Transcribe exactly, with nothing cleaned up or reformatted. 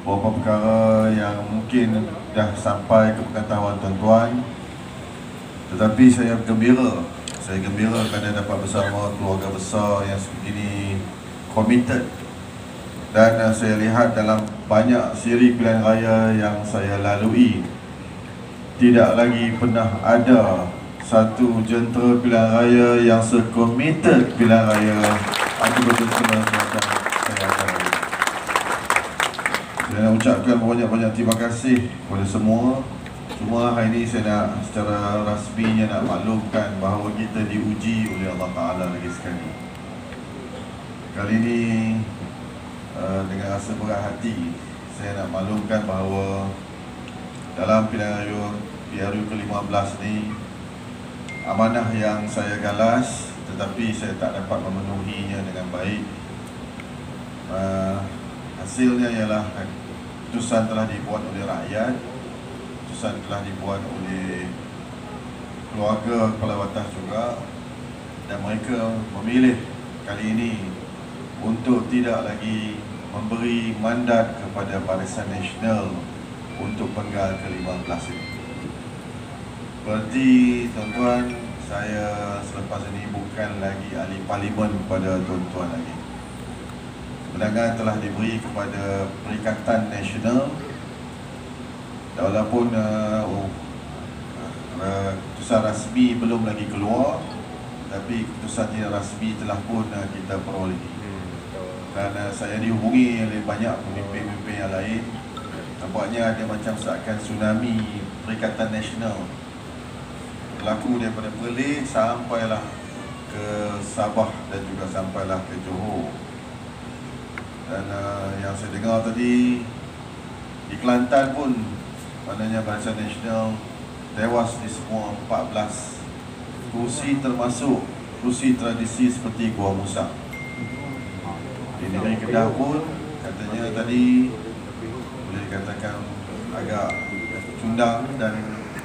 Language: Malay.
beberapa perkara yang mungkin dah sampai ke pengetahuan tuan-tuan, tetapi saya gembira saya gembira kerana dapat bersama keluarga besar yang begini committed. Dan uh, saya lihat dalam banyak siri pilihan raya yang saya lalui, tidak lagi pernah ada satu jentera pilihan raya yang se-committed pilihan raya atau berjentera macam saya akan lalu. Saya nak ucapkan banyak-banyak terima kasih kepada semua. Cuma hari ini saya nak secara rasminya nak maklumkan bahawa kita diuji oleh Allah Ta'ala lagi sekali. Kali ini uh, dengan rasa berat hati saya nak maklumkan bahawa dalam pilihan raya P R U ke lima belas ni, amanah yang saya galas tetapi saya tak dapat memenuhinya dengan baik. Uh, hasilnya ialah keputusan telah dibuat oleh rakyat, keputusan telah dibuat oleh keluarga kepala watas juga, dan mereka memilih kali ini untuk tidak lagi memberi mandat kepada Barisan Nasional untuk penggal ke lima belas ini. Seperti tuan-tuan, saya selepas ini bukan lagi ahli parlimen kepada tuan-tuan lagi. Kemenangan telah diberi kepada Perikatan Nasional. Walaupun uh, oh, uh, keputusan rasmi belum lagi keluar, tapi keputusan tidak rasmi telah pun uh, kita peroleh. Dan uh, saya dihubungi oleh banyak pemimpin-pemimpin yang lain. Nampaknya ada macam seakan tsunami Perikatan Nasional berlaku daripada Perlis sampailah ke Sabah dan juga sampailah ke Johor. Dan uh, yang saya dengar tadi di Kelantan pun, maknanya Barisan Nasional tewas di semua empat belas kursi, termasuk kursi tradisi seperti Gua Musang. Di negeri Kedah pun katanya tadi boleh dikatakan agak cundang dan